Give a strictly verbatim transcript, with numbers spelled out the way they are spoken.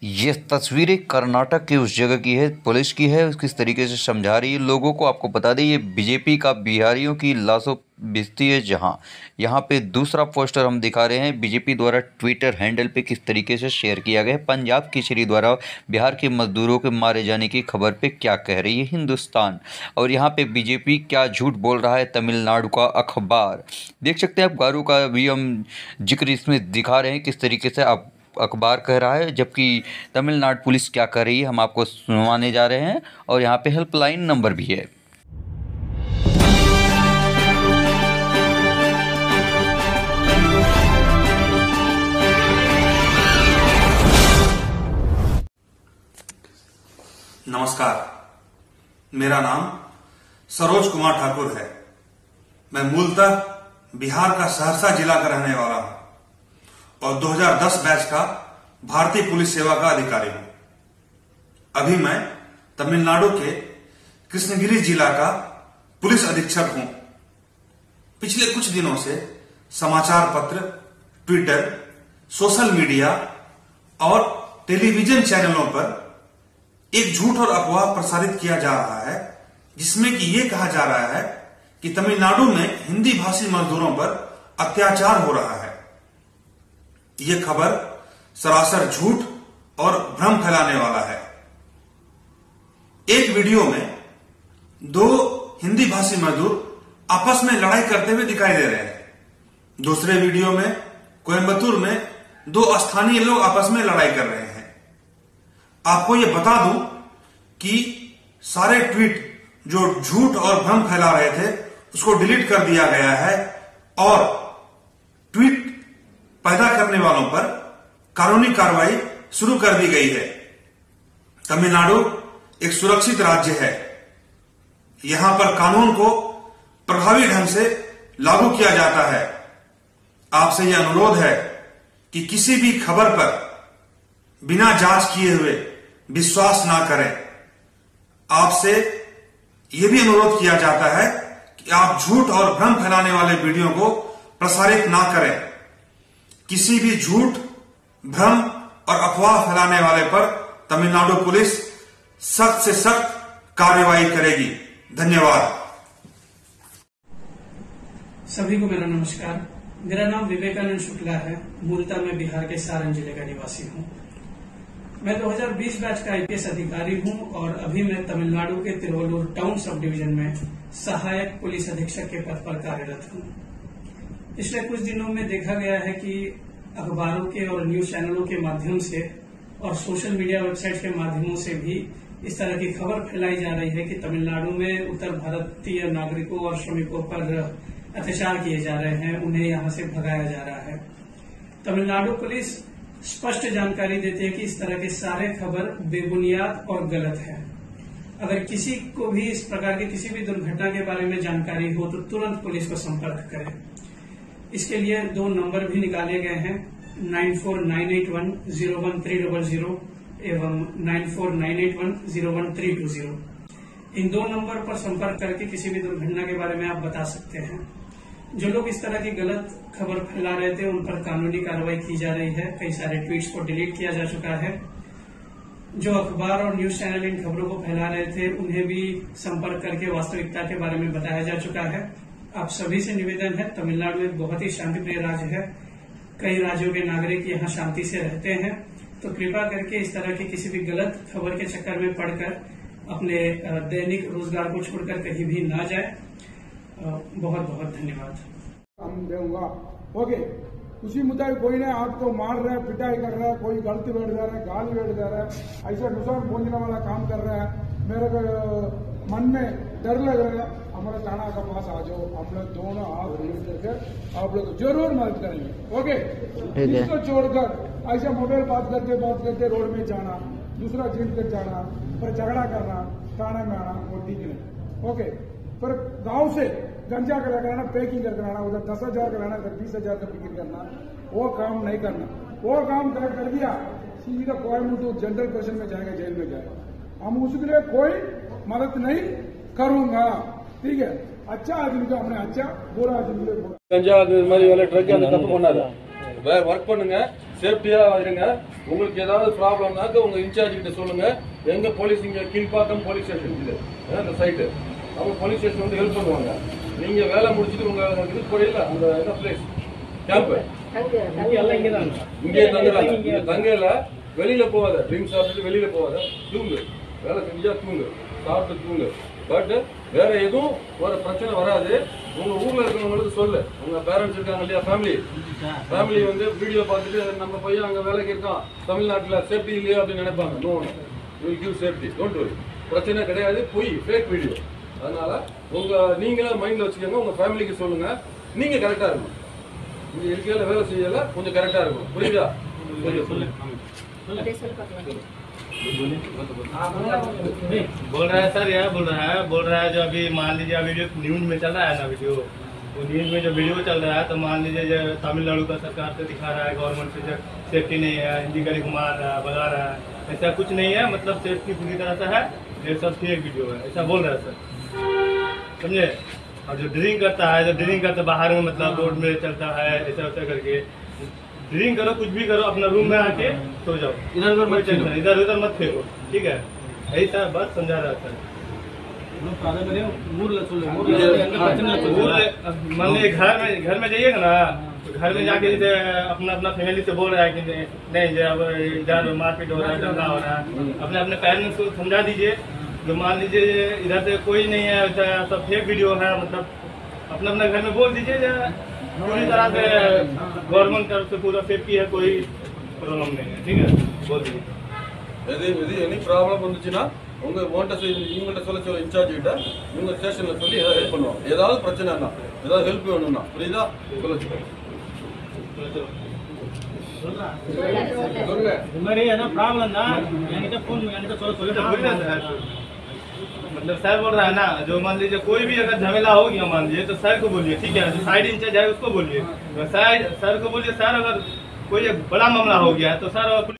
ये तस्वीरें कर्नाटक की उस जगह की है, पुलिस की है, किस तरीके से समझा रही है लोगों को। आपको बता दें ये बीजेपी का बिहारियों की लाशों बेइज्जती है। जहां यहाँ पे दूसरा पोस्टर हम दिखा रहे हैं बीजेपी द्वारा ट्विटर हैंडल पे किस तरीके से शेयर किया गया है। पंजाब केसरी द्वारा बिहार के मजदूरों के मारे जाने की खबर पे क्या कह रही है हिंदुस्तान, और यहाँ पे बीजेपी क्या झूठ बोल रहा है तमिलनाडु का अखबार। देख सकते हैं आप, गारू का भी हम जिक्र इसमें दिखा रहे हैं किस तरीके से आप अखबार कह रहा है, जबकि तमिलनाडु पुलिस क्या कर रही है हम आपको सुनवाने जा रहे हैं। और यहाँ पे हेल्पलाइन नंबर भी है। नमस्कार, मेरा नाम सरोज कुमार ठाकुर है। मैं मूलतः बिहार का सहरसा जिला का रहने वाला हूं और दो हज़ार दस बैच का भारतीय पुलिस सेवा का अधिकारी हूं। अभी मैं तमिलनाडु के कृष्णगिरी जिला का पुलिस अधीक्षक हूं। पिछले कुछ दिनों से समाचार पत्र, ट्विटर, सोशल मीडिया और टेलीविजन चैनलों पर एक झूठ और अफवाह प्रसारित किया जा रहा है, जिसमें कि यह कहा जा रहा है कि तमिलनाडु में हिंदी भाषी मजदूरों पर अत्याचार हो रहा है। यह खबर सरासर झूठ और भ्रम फैलाने वाला है। एक वीडियो में दो हिंदी भाषी मजदूर आपस में लड़ाई करते हुए दिखाई दे रहे हैं। दूसरे वीडियो में कोयम्बतूर में दो स्थानीय लोग आपस में लड़ाई कर रहे हैं। आपको यह बता दूं कि सारे ट्वीट जो झूठ और भ्रम फैला रहे थे उसको डिलीट कर दिया गया है और ट्वीट पैदा करने वालों पर कानूनी कार्रवाई शुरू कर दी गई है। तमिलनाडु एक सुरक्षित राज्य है। यहां पर कानून को प्रभावी ढंग से लागू किया जाता है। आपसे यह अनुरोध है कि किसी भी खबर पर बिना जांच किए हुए विश्वास ना करें। आपसे यह भी अनुरोध किया जाता है कि आप झूठ और भ्रम फैलाने वाले वीडियो को प्रसारित ना करें। किसी भी झूठ, भ्रम और अफवाह फैलाने वाले पर तमिलनाडु पुलिस सख्त से सख्त कार्रवाई करेगी। धन्यवाद। सभी को मेरा नमस्कार। मेरा नाम विवेकानंद शुक्ला है। मूलतः मैं बिहार के सारण जिले का निवासी हूं। मैं दो हज़ार बीस बैच का आईपीएस अधिकारी हूं और अभी मैं तमिलनाडु के तिरुवल्लुर टाउन सब डिवीजन में सहायक पुलिस अधीक्षक के पद पर कार्यरत हूं। पिछले कुछ दिनों में देखा गया है कि अखबारों के और न्यूज चैनलों के माध्यम से और सोशल मीडिया वेबसाइट के माध्यमों से भी इस तरह की खबर फैलाई जा रही है कि तमिलनाडु में उत्तर भारतीय नागरिकों और श्रमिकों पर अत्याचार किए जा रहे हैं, उन्हें यहां से भगाया जा रहा है। तमिलनाडु पुलिस स्पष्ट जानकारी देती है कि इस तरह के सारे खबर बेबुनियाद और गलत है। अगर किसी को भी इस प्रकार की किसी भी दुर्घटना के बारे में जानकारी हो तो तुरंत पुलिस को संपर्क करें। इसके लिए दो नंबर भी निकाले गए हैं, nine four nine eight one zero one three double zero एवं nine four nine eight one zero one three two zero. इन दो नंबर पर संपर्क करके किसी भी दुर्घटना के बारे में आप बता सकते हैं। जो लोग इस तरह की गलत खबर फैला रहे थे उन पर कानूनी कार्रवाई की जा रही है। कई सारे ट्वीट्स को डिलीट किया जा चुका है। जो अखबार और न्यूज चैनल इन खबरों को फैला रहे थे उन्हें भी संपर्क करके वास्तविकता के बारे में बताया जा चुका है। आप सभी से निवेदन है, तमिलनाडु एक बहुत ही शांतिप्रिय राज्य है। कई राज्यों के नागरिक यहाँ शांति से रहते हैं, तो कृपा करके इस तरह की किसी भी गलत खबर के चक्कर में पड़कर अपने दैनिक रोजगार को छोड़कर कहीं भी ना जाए। बहुत बहुत धन्यवाद। हम दूंगा। ओके, उसी मुद्दा कोई ने आपको मार रहा है, पिटाई कर रहा है, कोई गलती बैठ जा रहा है, गाली बैठ जा रहा है, ऐसा नुकसान पहुंचने वाला काम कर रहा है। मेरे को मन में डर लग रहा है। हमारे थाना के पास आ जाओ, हम लोग दोनों हाथ मिल करके आप लोग जरूर मदद करेंगे। ओके, इसको छोड़कर ऐसा मोबाइल बात करते बात करते रोड में जाना, दूसरा जीत कर जाना, पर झगड़ा करना, थाने में आना, वो ठीक नहीं। ओके, पर गांव से गंजा का लगाना, पैकिंग कर कराना, उधर दस हजार का लाना, उधर बीस हजार का बिक्री करना, वो काम नहीं करना। वो काम कर, कर दिया सीधा कोयम्बटूर जनरल प्रिजन में जाएगा, जेल में जाएगा। हम उसके लिए कोई मदद नहीं करूंगा। ठीक है, अच्छा आदमी को अपने अच्छा, बुरा आदमी को கஞ்சா அது மாதிரி வேலை ட்ரக் அந்த தப்பு பண்ணாத. வேற ஒர்க் பண்ணுங்க, சேஃப்டியா இருங்க. உங்களுக்கு ஏதாவது ப்ராப்ளம்னாக்க உங்க இன்சார்ஜ் கிட்ட சொல்லுங்க. எங்க போலீஸ் இங்க கீழ்பாக்கம் போலீஸ் ஸ்டேஷன் இருக்குது அந்த சைட்டு, அவங்க போலீஸ் ஸ்டேஷன் வந்து ஹெல்ப் பண்ணுவாங்க. நீங்க வேலை முடிச்சுட்டு உங்க இதுக்கு போயிடல அந்த என்ன பிளேஸ் கேம்ப் இங்கே தங்குறாங்க. இங்க தங்கல வெளியில போவாத, ட்ரிங்க்ஸ் சாப்பிட்டு வெளியில போவாத, தூங்கு, வேலை செஞ்சா தூங்கு, சாப்பிட்டு தூங்கு. பட் வேற எதுவும் ஒரு பிரச்சனை வராது. உங்க ஊர்ல இருக்கிறவங்களுக்கு சொல்லு, உங்க பேரண்ட்ஸ் இருக்காங்க இல்லையா, ஃபேமிலி ஃபேமிலி வந்து வீடியோ பார்த்துட்டு நம்ம பையன் அங்க வேலைக்கு இருக்கான் தமிழ்நாட்டுல சேஃப்டி இல்லையா அப்படின்னு நினைப்பாங்க. No, will give safety, don't worry, பிரச்சனை கிடையாது, போய் ஃபேக் வீடியோ. அதனால உங்க நீங்களே மைண்ட்ல வச்சுக்கோங்க, உங்க ஃபேமிலிக்கு சொல்லுங்க, நீங்க கரெக்டா இருக்கணும். இங்க இருக்கையில வேலை செய்யல கொஞ்சம் கரெக்டா இருக்கும். புரியுதா? கொஞ்சம் சொல்லு. बोल रहा है सर, यह बोल रहा है बोल रहा है जो अभी मान लीजिए अभी जो न्यूज में चल रहा है ना वीडियो, वो न्यूज में जो वीडियो चल रहा है तो मान लीजिए जो तमिलनाडु का सरकार से दिखा रहा है गवर्नमेंट से जो सेफ्टी नहीं है, हिंदी गाड़ी घुमा रहा है, भगा रहा है, ऐसा कुछ नहीं है। मतलब सेफ्टी पूरी तरह से है, ये सब फेक वीडियो है, ऐसा बोल रहा है सर, समझे। और जो ड्रिंक करता है, जो ड्रिंक करता बाहर में मतलब रोड में चलता है ऐसा वैसा करके, ड्रिंक करो कुछ भी करो, अपना रूम में आके सो जाओ, इधर उधर मत टेंशन, इधर उधर मत फेंको, ठीक है। यही सब बात समझा रहा था। मान लीजिए घर में घर में जाइएगा ना, तो घर में जाके जैसे अपना अपना फैमिली से बोल रहा है कि नहीं जो अब इधर मारपीट हो रहा है, दंगा हो रहा है, अपने अपने पेरेंट्स को समझा दीजिए। जो मान लीजिए इधर से कोई नहीं है, सब फेक वीडियो है, मतलब अपना अपना घर में बोल दीजिए पूरी तरह से गवर्नमेंट तरफ से पूरा सेफ्टी है, कोई प्रॉब्लम नहीं है, ठीक है, बोल दीजिए। எது இது எனி ப்ராப்ளம் வந்துச்சுன்னா உங்க ஓன்ட்ட இவங்கள்ட்ட சொல்ல சொல்ல இன்சார்ஜ் கிட்ட இவங்க ஸ்டேஷன்ல சொல்லி ஏதாவது ஹெல்ப் பண்ணுவாங்க. ஏதாவது பிரச்சனைனா ஏதாவது ஹெல்ப் வேணும்னா, புரியுதா? சொல்ல சொல்லுங்க. இது மாதிரி ஏதாவது ப்ராப்ளம் தான் என்கிட்ட ஃபோன் என்கிட்ட சொல்ல சொல்லிட்டு புரியுதா சார்? मतलब सर बोल रहा है ना, जो मान लीजिए कोई भी अगर झमेला हो गया मान लीजिए तो सर को बोलिए, ठीक है, जो साइड इंचार्ज है उसको बोलिए, सर सर को बोलिए सर अगर कोई बड़ा मामला हो गया तो सर